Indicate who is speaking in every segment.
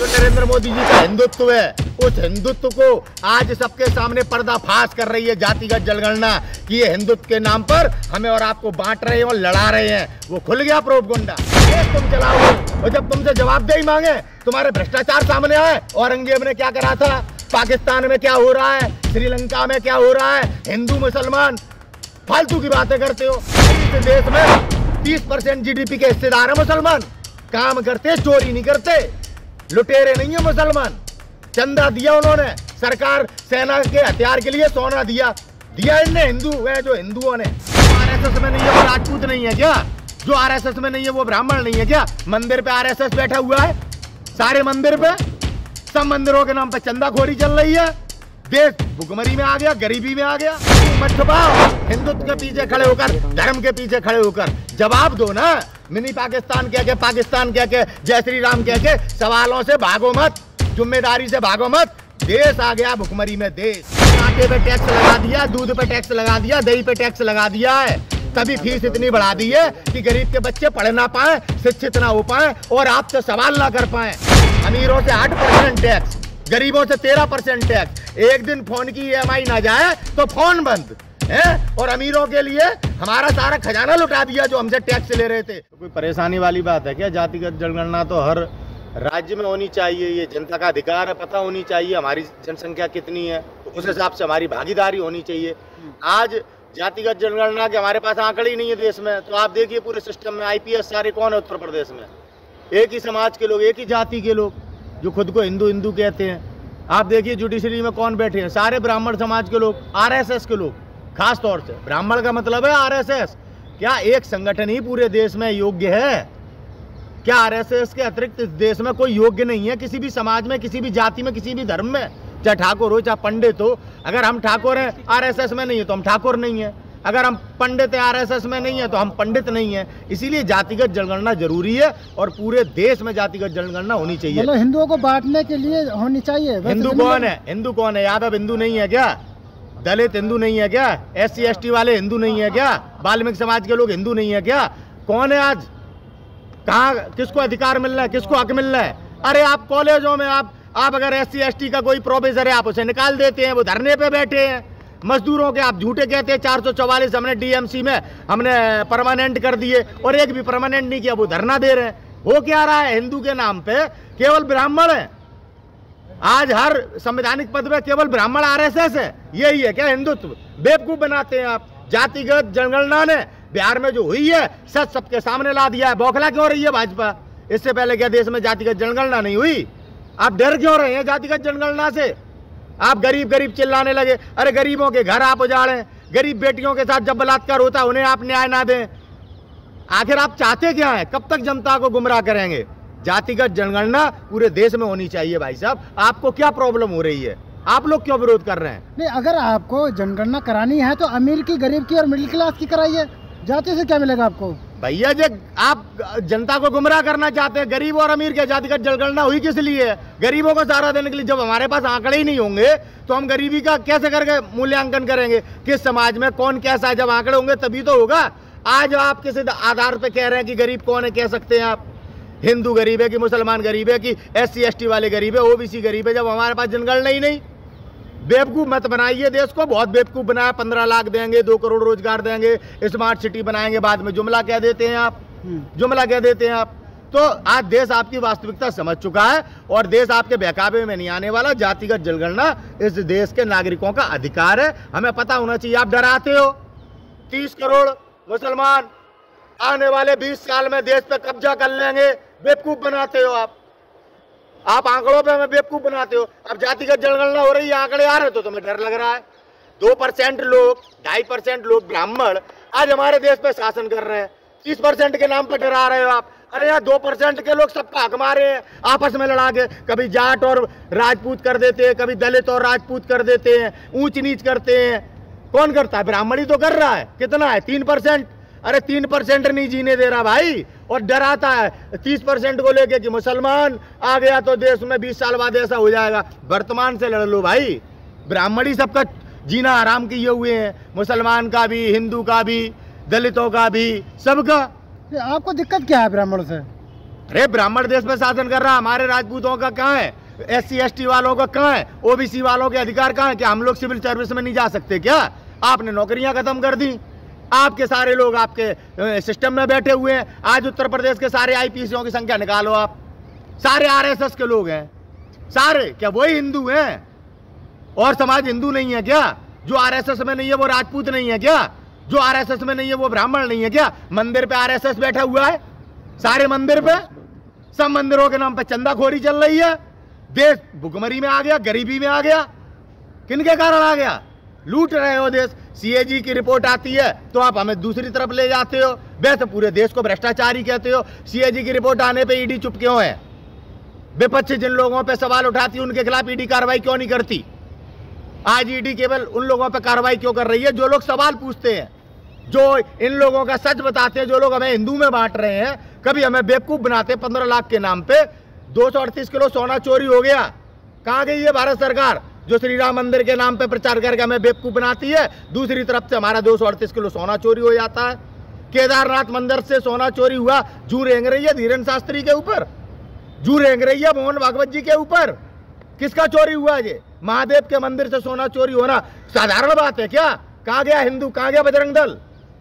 Speaker 1: जो नरेंद्र मोदी जी का हिंदुत्व है, उस हिंदुत्व को आज सबके सामने पर्दाफाश कर रही है जातिगत जनगणना कि ये हिंदुत्व के नाम पर हमें और आपको बांट रहे हैं और लड़ा रहे हैं। वो खुल गया प्रोपगंडा। तुम चलाओगे और जब तुमसे जवाबदेही मांगे, तुम्हारे भ्रष्टाचार सामने आए। औरंगजेब ने क्या करा था, पाकिस्तान में क्या हो रहा है, श्रीलंका में क्या हो रहा है, हिंदू मुसलमान फालतू की बातें करते हो। इस देश में 30% GDP के हिस्सेदार है मुसलमान। काम करते, चोरी नहीं करते, लुटेरे नहीं है मुसलमान। चंदा दिया उन्होंने, सरकार सेना के हथियार के लिए सोना दिया इनने, हिंदू है जो हिंदुओं ने। RSS में नहीं है वो राजपूत नहीं है क्या? जो RSS में नहीं है वो ब्राह्मण नहीं है क्या? मंदिर पे RSS बैठा हुआ है, सारे मंदिर पे, सब मंदिरों के नाम पे चंदाखोरी चल रही है। देश भुखमरी में आ गया, गरीबी में आ गया। मत छुपाओ, हिंदुत्व के पीछे खड़े होकर, धर्म के पीछे खड़े होकर जवाब दो ना। मिनी पाकिस्तान कह के, पाकिस्तान कह के, जय श्री राम कह के सवालों से भागो मत, जिम्मेदारी से भागो मत। देश आ गया भुखमरी में। देश आटे पे टैक्स लगा दिया, दूध पे टैक्स लगा दिया, दही पे टैक्स लगा दिया है। तभी फीस इतनी बढ़ा दी है कि गरीब के बच्चे पढ़ ना पाए, शिक्षित ना हो पाए और आपसे सवाल ना कर पाए। अमीरों से 8% टैक्स, गरीबों से 13% टैक्स। एक दिन फोन की EMI ना जाए तो फोन बंद है। और अमीरों के लिए हमारा सारा खजाना लुटा दिया जो हमसे टैक्स ले रहे थे। तो कोई परेशानी वाली बात है क्या? जातिगत जनगणना तो हर राज्य में होनी चाहिए, ये जनता का अधिकार है, पता होनी चाहिए हमारी जनसंख्या कितनी है, तो उस हिसाब से हमारी भागीदारी होनी चाहिए। आज जातिगत जनगणना के हमारे पास आंकड़े ही नहीं है देश में। तो आप देखिए पूरे सिस्टम में IPS सारे कौन है उत्तर प्रदेश में? एक ही समाज के लोग, एक ही जाति के लोग जो खुद को हिंदू हिंदू कहते हैं। आप देखिए जुडिशरी में कौन बैठे हैं, सारे ब्राह्मण समाज के लोग, RSS के लोग। खास तौर से ब्राह्मण का मतलब है RSS। क्या एक संगठन ही पूरे देश में योग्य है? क्या RSS के अतिरिक्त इस देश में कोई योग्य नहीं है? किसी भी समाज में, किसी भी जाति में, किसी भी धर्म में, चाहे ठाकुर हो चाहे पंडित हो। अगर हम ठाकुर हैं, RSS में नहीं है तो हम ठाकुर नहीं है। अगर हम पंडित हैं, RSS में नहीं है तो हम पंडित नहीं है। इसीलिए जातिगत जनगणना जरूरी है और पूरे देश में जातिगत जनगणना होनी चाहिए।
Speaker 2: मतलब हिंदुओं को बांटने के लिए होनी चाहिए।
Speaker 1: हिंदू कौन है? हिंदू कौन है? यादव हिंदू नहीं है क्या? दलित हिंदू नहीं है क्या? SC ST वाले हिंदू नहीं है क्या? वाल्मीकि समाज के लोग हिंदू नहीं है क्या? कौन है आज? कहाँ किसको अधिकार मिल रहा है, किसको हक मिल रहा है? अरे आप कॉलेजों में आप अगर SC ST का कोई प्रोफेसर है, आप उसे निकाल देते हैं, वो धरने पे बैठे हैं। मजदूरों के आप झूठे कहते हैं 444 हमने DMC में हमने परमानेंट कर दिए और एक भी परमानेंट नहीं किया, वो धरना दे रहे हैं। हो क्या रहा है? हिंदू के नाम पे केवल ब्राह्मण है। आज हर संवैधानिक पद पे केवल ब्राह्मण RSS है। यही है क्या हिंदुत्व? बेवकूफ बनाते हैं आप। जातिगत जनगणना ने बिहार में जो हुई है सच सबके सामने ला दिया है। बौखला क्यों रही है भाजपा? इससे पहले क्या देश में जातिगत जनगणना नहीं हुई? आप डर क्यों रहे हैं जातिगत जनगणना से? आप गरीब गरीब चिल्लाने लगे। अरे गरीबों के घर आप उजाड़ें, गरीब बेटियों के साथ जब बलात्कार होता है उन्हें आप न्याय ना दें। आखिर आप चाहते क्या है? कब तक जनता को गुमराह करेंगे? जातिगत जनगणना पूरे देश में होनी चाहिए भाई साहब। आपको क्या प्रॉब्लम हो रही है? आप लोग क्यों विरोध कर रहे हैं?
Speaker 2: नहीं, अगर आपको जनगणना करानी है तो अमीर की, गरीब की और मिडिल क्लास की कराइए। जाति से क्या मिलेगा आपको?
Speaker 1: भैया जी आप जनता को गुमराह करना चाहते हैं। गरीब और अमीर के जातिगत जनगणना हुई किस लिए है? गरीबों को सहारा देने के लिए। जब हमारे पास आंकड़े ही नहीं होंगे तो हम गरीबी का कैसे करके मूल्यांकन करेंगे? किस समाज में कौन कैसा है? जब आंकड़े होंगे तभी तो होगा। आज आप किस आधार पे कह रहे हैं कि गरीब कौन है? कह सकते हैं आप हिंदू गरीब है कि मुसलमान गरीब है कि SC ST वाले गरीब है, OBC गरीब है, जब हमारे पास जनगणना ही नहीं। बेवकूफ मत बनाइए देश को। बहुत बेवकूफ बनाया। 15 लाख देंगे, 2 करोड़ रोजगार देंगे, स्मार्ट सिटी बनाएंगे, बाद में जुमला कह देते हैं आप। जुमला कह देते हैं आप। तो आज देश आपकी वास्तविकता समझ चुका है और देश आपके बहकावे में नहीं आने वाला। जातिगत जनगणना इस देश के नागरिकों का अधिकार है, हमें पता होना चाहिए। आप डराते हो 30 करोड़ मुसलमान आने वाले 20 साल में देश पे कब्जा कर लेंगे। बेवकूफ बनाते हो आप आंकड़ों पे हमें बेवकूफ बनाते हो। अब जातिगत जनगणना हो रही है, आंकड़े आ रहे तो तुम्हें डर लग रहा है। 2% लोग, 2.5% लोग ब्राह्मण आज हमारे देश पे शासन कर रहे हैं। 30% के नाम पर डरा रहे हो आप। अरे यार 2% के लोग सबका हक मारे हैं आपस में लड़ा के। कभी जाट और राजपूत कर देते हैं, कभी दलित और राजपूत कर देते हैं, ऊंच नीच करते हैं। कौन करता है? ब्राह्मण ही तो कर रहा है। कितना है? 3%। अरे 3% नहीं जीने दे रहा भाई, और डराता है 30% को लेके कि मुसलमान आ गया तो देश में 20 साल बाद ऐसा हो जाएगा। वर्तमान से लड़ लो भाई। ब्राह्मण ही सबका जीना आराम किए हुए हैं, मुसलमान का भी, हिंदू का भी, दलितों का भी, सबका।
Speaker 2: आपको दिक्कत क्या है ब्राह्मणों से?
Speaker 1: अरे ब्राह्मण देश में शासन कर रहा है, हमारे राजपूतों का कहाँ है? SC ST वालों का कहाँ है? OBC वालों के अधिकार कहाँ है? क्या हम लोग सिविल सर्विस में नहीं जा सकते क्या? आपने नौकरियां खत्म कर दी। आपके सारे लोग आपके सिस्टम में बैठे हुए हैं। आज उत्तर प्रदेश के सारे IPCों की संख्या निकालो आप, सारे RSS के लोग हैं सारे। क्या वही हिंदू हैं? और समाज हिंदू नहीं है क्या? जो RSS में नहीं है वो राजपूत नहीं है क्या? जो RSS में नहीं है वो ब्राह्मण नहीं है क्या? मंदिर पे RSS बैठा हुआ है, सारे मंदिर पे, सब मंदिरों के नाम पे चंदाखोरी चल रही है। देश भुखमरी में आ गया, गरीबी में आ गया। किनके कारण आ गया? लूट रहे हो देश। CAG की रिपोर्ट आती है तो आप हमें दूसरी तरफ ले जाते हो, वैसे पूरे देश को भ्रष्टाचारी कहते हो। CAG की रिपोर्ट आने पे ED चुप क्यों है? विपक्ष जिन लोगों पे सवाल उठाती है उनके खिलाफ ED कार्रवाई क्यों नहीं करती? आज ED केवल उन लोगों पे कार्रवाई क्यों कर रही है जो लोग सवाल पूछते हैं, जो इन लोगों का सच बताते हैं, जो लोग हमें हिंदू में बांट रहे हैं। कभी हमें बेवकूफ बनाते 15 लाख के नाम पे। 238 किलो सोना चोरी हो गया, कहाँ गई है भारत सरकार जो श्री राम मंदिर के नाम पे प्रचार करके हमें बेवकूफ बनाती है? दूसरी तरफ से हमारा 238 किलो सोना चोरी हो जाता है। केदारनाथ मंदिर से सोना चोरी हुआ, जू रेंग रही है धीरेन्द्र शास्त्री के ऊपर, जू रेंग रही है मोहन भागवत जी के ऊपर। किसका चोरी हुआ? ये महादेव के मंदिर से सोना चोरी होना साधारण बात है क्या? कहाँ गया हिंदू, कहाँ गया बजरंग दल?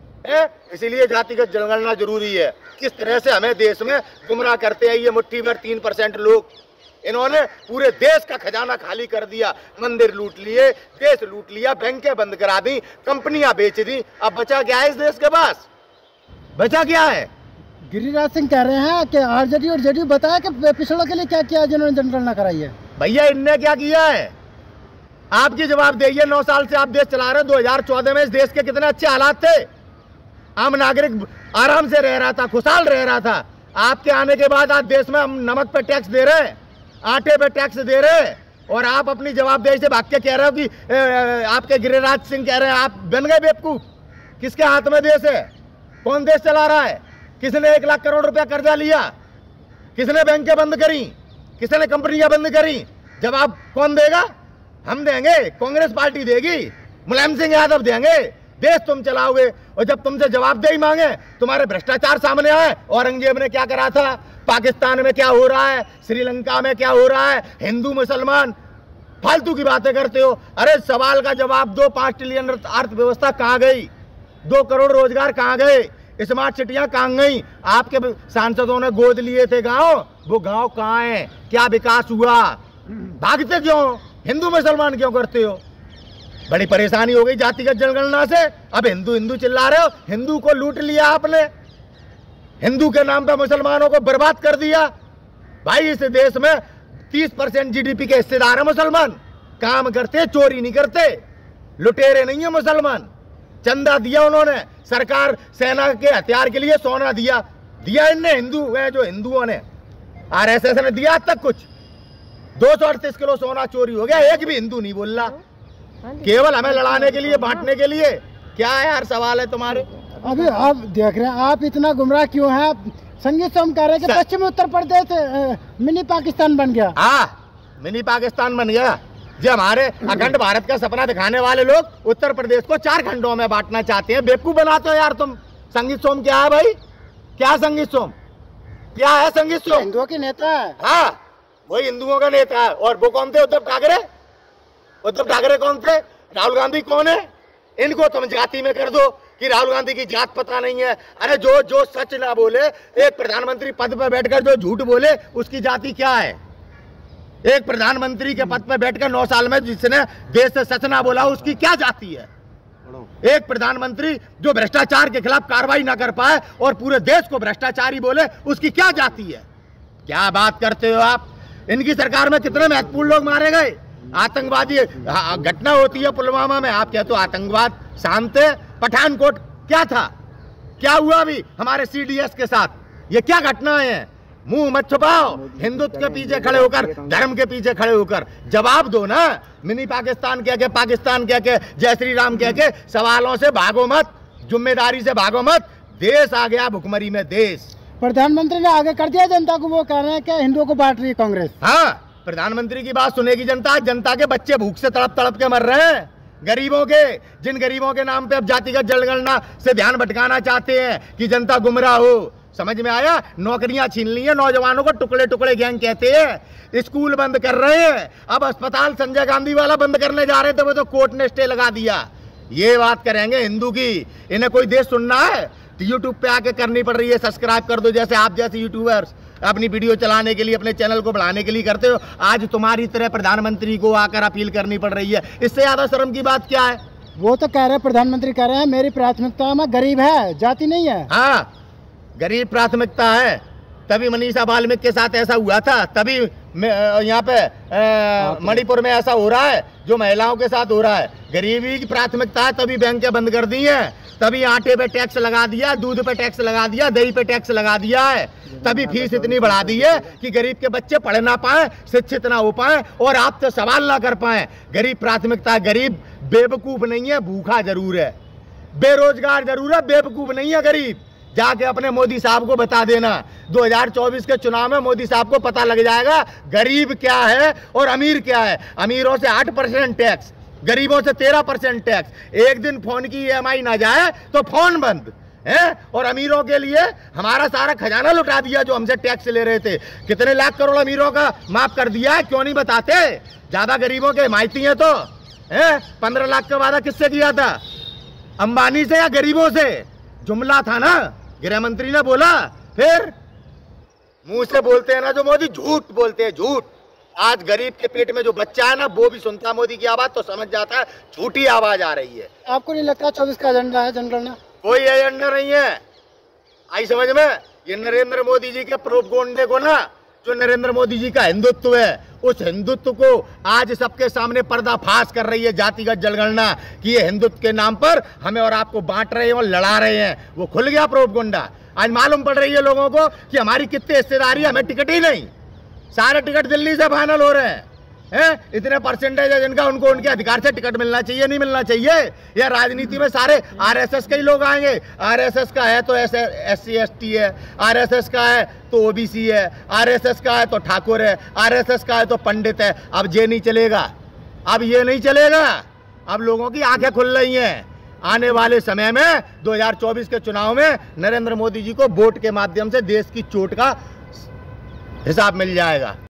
Speaker 1: इसीलिए जातिगत जनगणना जरूरी है। किस तरह से हमें देश में गुमराह करते हैं ये मुट्ठी भर 3% लोग। इन्होंने पूरे देश का खजाना खाली कर दिया, मंदिर लूट लिए, देश लूट लिया, बैंकें बंद करा दी, कंपनियां बेच दी। अब बचा क्या है इस देश के पास? बचा क्या है?
Speaker 2: गिरिराज सिंह कह रहे हैं कि RJD और JDU बताया कि पिछड़ों के लिए क्या किया जिन्होंने जनगणना कराई है।
Speaker 1: भैया इनने क्या किया है? आपकी जवाब देइए। 9 साल से आप देश चला रहे हो। 2014 में इस देश के कितने अच्छे हालात थे, आम नागरिक आराम से रह रहा था, खुशहाल रह रहा था। आपके आने के बाद आज देश में हम नमक पे टैक्स दे रहे हैं, आटे पे टैक्स दे रहे हैं, और आप अपनी जवाबदेही से भाग के कह रहे हो कि आपके गिरिराज सिंह कह रहे हैं आप बन गए बेवकूफ। किसके हाथ में देश है? कौन देश चला रहा है? किसने 1 लाख करोड़ रुपया कर्जा लिया? किसने बैंकें बंद करी? किसने कंपनियां बंद करी? जवाब कौन देगा? हम देंगे, कांग्रेस पार्टी देगी, मुलायम सिंह यादव देंगे। देश तुम चलाओगे, और जब तुमसे जवाबदेही मांगे तुम्हारे भ्रष्टाचार सामने आए। औरंगजेब ने क्या करा था, पाकिस्तान में क्या हो रहा है, श्रीलंका में क्या हो रहा है, हिंदू मुसलमान फालतू की बातें करते हो। अरे सवाल का जवाब दो। 5 ट्रिलियन अर्थव्यवस्था कहाँ गई? 2 करोड़ रोजगार कहाँ गए? स्मार्ट सिटियां कहाँ गई? आपके सांसदों ने गोद लिए थे गांव, वो गांव कहाँ है? क्या विकास हुआ? भागते क्यों? हिंदू मुसलमान क्यों करते हो? बड़ी परेशानी हो गई जातिगत जनगणना से। अब हिंदू हिंदू चिल्ला रहे हो। हिंदू को लूट लिया आपने, हिंदू के नाम पे मुसलमानों को बर्बाद कर दिया। भाई इस देश में 30% GDP के हिस्सेदार है मुसलमान। काम करते, चोरी नहीं करते, लुटेरे नहीं है मुसलमान। चंदा दिया उन्होंने, सरकार सेना के हथियार के लिए सोना दिया इनने, हिंदू है जो हिंदुओं ने। RSS ने दिया आज तक कुछ? 238 किलो सोना चोरी हो गया, एक भी हिंदू नहीं बोल रहा। केवल हमें लड़ाने के लिए, बांटने के लिए। क्या है यार सवाल है तुम्हारे?
Speaker 2: अभी आप देख रहे हैं, आप इतना गुमराह क्यों हैं? संगीत सोम कह रहे हैं कि पश्चिमी उत्तर प्रदेश मिनी पाकिस्तान बन गया।
Speaker 1: हाँ, मिनी पाकिस्तान बन गया। जो हमारे अखंड भारत का सपना दिखाने वाले लोग उत्तर प्रदेश को 4 खंडों में बांटना चाहते हैं। बेवकूफ बनाते हो यार तुम। संगीत सोम क्या है भाई? क्या संगीत सोम? क्या है संगीत सोम?
Speaker 2: हिंदुओं के नेता है।
Speaker 1: हाँ, वही हिंदुओं का नेता है। और वो कौन थे? उद्धव ठाकरे। उद्धव ठाकरे कौन थे? राहुल गांधी कौन है? इनको तुम जाति में कर दो कि राहुल गांधी की जात पता नहीं है। अरे जो सच ना बोले, एक प्रधानमंत्री पद पर बैठकर जो झूठ बोले उसकी जाति क्या है? एक प्रधानमंत्री के पद पर बैठकर 9 साल में जिसने देश से सच ना बोला उसकी क्या जाति है? एक प्रधानमंत्री जो भ्रष्टाचार के खिलाफ कार्रवाई ना कर पाए और पूरे देश को भ्रष्टाचारी बोले उसकी क्या जाति है? क्या बात करते हो आप? इनकी सरकार में कितने महत्वपूर्ण लोग मारे गए। आतंकवादी घटना होती है पुलवामा में, आप कहते हो आतंकवाद शांत है। पठानकोट क्या था? क्या हुआ अभी हमारे CDS के साथ? ये क्या घटनाएं हैं? मुंह मत छुपाओ। हिंदुत्व के पीछे खड़े होकर, धर्म के पीछे खड़े होकर जवाब दो ना। मिनी पाकिस्तान कह के, पाकिस्तान कह के, जय श्री राम कह के सवालों से भागो मत, जिम्मेदारी से भागो मत। देश आ गया भुखमरी में देश।
Speaker 2: प्रधानमंत्री ने आगे कर दिया जनता को, वो कह रहे हैं कि हिंदुओं को बांट रही है कांग्रेस।
Speaker 1: हाँ, प्रधानमंत्री की बात सुनेगी जनता। जनता के बच्चे भूख से तड़प तड़प के मर रहे हैं। गरीबों के, जिन गरीबों के नाम पे अब जातिगत जनगणना से ध्यान भटकाना चाहते हैं कि जनता गुमराह हो, समझ में आया? नौकरियां छीन ली है नौजवानों को, टुकड़े टुकड़े गैंग कहते हैं, स्कूल बंद कर रहे हैं, अब अस्पताल संजय गांधी वाला बंद करने जा रहे थे, वो तो कोर्ट ने स्टे लगा दिया। ये बात करेंगे हिंदू की, इन्हें कोई देश सुनना है तो यूट्यूब पे आके करनी पड़ रही है, सब्सक्राइब कर दो, जैसे आप जैसे यूट्यूबर्स अपनी वीडियो चलाने के लिए, अपने चैनल को बढ़ाने के लिए करते हो। आज तुम्हारी तरह प्रधानमंत्री को आकर अपील करनी पड़ रही है, इससे ज्यादा शर्म की बात क्या है?
Speaker 2: वो तो कह रहे हैं, प्रधानमंत्री कह रहे हैं मेरी प्राथमिकता में गरीब है, जाति नहीं है।
Speaker 1: हाँ, गरीब प्राथमिकता है, तभी मनीषा बाल्मीकि के साथ ऐसा हुआ था, तभी यहाँ पे मणिपुर में ऐसा हो रहा है जो महिलाओं के साथ हो रहा है। गरीबी की प्राथमिकता है, तभी बैंकें बंद कर दी हैं, तभी आटे पे टैक्स लगा दिया, दूध पे टैक्स लगा दिया, दही पे टैक्स लगा दिया है, तभी फीस इतनी बढ़ा दी है कि गरीब के बच्चे पढ़ ना पाए, शिक्षित ना हो पाए और आप तो सवाल ना कर पाए। गरीब प्राथमिकता है, गरीब बेवकूफ नहीं है, भूखा जरूर है, बेरोजगार जरूर है, बेवकूफ नहीं है गरीब। जाके अपने मोदी साहब को बता देना, 2024 के चुनाव में मोदी साहब को पता लग जाएगा गरीब क्या है और अमीर क्या है। अमीरों से 8% टैक्स, गरीबों से 13% टैक्स। एक दिन फोन की EMI ना जाए तो फोन बंद है, और अमीरों के लिए हमारा सारा खजाना लुटा दिया जो हमसे टैक्स ले रहे थे। कितने लाख करोड़ अमीरों का माफ कर दिया है, क्यों नहीं बताते? ज्यादा गरीबों के हिमायती हैं तो है। 15 लाख का वादा किससे किया था? अंबानी से या गरीबों से? जुमला था ना, गृह मंत्री ने बोला। फिर मुंह से बोलते हैं ना जो मोदी, झूठ बोलते हैं, झूठ। आज गरीब के पेट में जो बच्चा है ना, वो भी सुनता है मोदी की आवाज तो समझ जाता है झूठी आवाज आ रही है।
Speaker 2: आपको नहीं लगता 24 का एजेंडा है जनगणना?
Speaker 1: कोई एजेंडा नहीं है, आई समझ में? ये नरेंद्र मोदी जी के प्रोपगंडे को ना, जो नरेंद्र मोदी जी का हिंदुत्व है, उस हिंदुत्व को आज सबके सामने पर्दाफाश कर रही है जातिगत जनगणना कि ये हिंदुत्व के नाम पर हमें और आपको बांट रहे हैं और लड़ा रहे हैं। वो खुल गया प्रोपगंडा। आज मालूम पड़ रही है लोगों को कि हमारी कितनी हिस्सेदारी है, हमें टिकट ही नहीं, सारे टिकट दिल्ली से फाइनल हो रहे हैं। इतने परसेंटेज है जिनका, उनको उनके अधिकार से टिकट मिलना चाहिए, नहीं मिलना चाहिए? या राजनीति में सारे RSS के ही लोग आएंगे? RSS का है तो SC ST है, RSS का है तो OBC है, RSS का है तो ठाकुर है, RSS का है तो पंडित है। अब ये नहीं चलेगा, अब ये नहीं चलेगा। अब लोगों की आंखें खुल रही हैं। आने वाले समय में 2024 के चुनाव में नरेंद्र मोदी जी को वोट के माध्यम से देश की चोट का हिसाब मिल जाएगा।